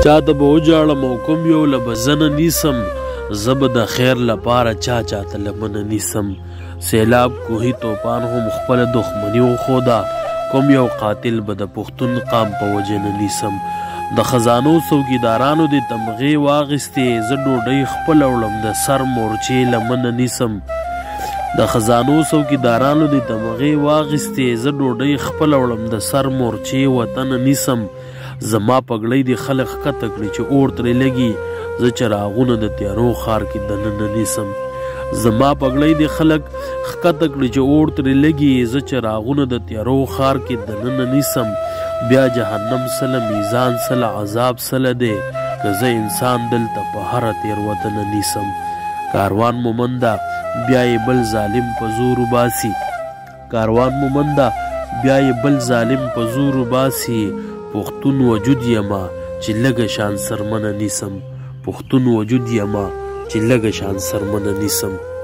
چاته به وجاړم او کوم یو له به زنه نیسم زه به د خیر لپاره چاته لمنه نیسم سیلاب کوهي توپان هم خپله دښمني وښوده کوم یو قاتل به د پښتون قام په وجه نه نیسم د خزانو څوکیدارانو د تمغې واغېستې زه ډوډۍ خپله وړم د سر مورچې لمنه نیسم د خزانو څوکیدارانو د تمغې واغېستې زه ډوډۍ خپله وړم د سر مورچې وطنه نیسم زما پګړۍ د خلک ښکته کړي چې اور ترې لګي زه چراغونه د تیارو ښار کې دننه نیسم زما پګړۍ د خلک ښکته کړي چې اور ترې لګي زه چراغونه د تیارو ښار کې دننه نیسم بیا جهنم سله میزان سله عذاب سله دی که زه انسان دلته په هره تېروتنه نیسم کاروان مومنده بیا یې بل ظالم په زور وباسي کاروان مومنده بیا یې بل ظالم په زور وباسي پښتون وجود یما چې لږه شان سرمنه نیسم پښتون وجود یما چې لږه شان سرمنه نیسم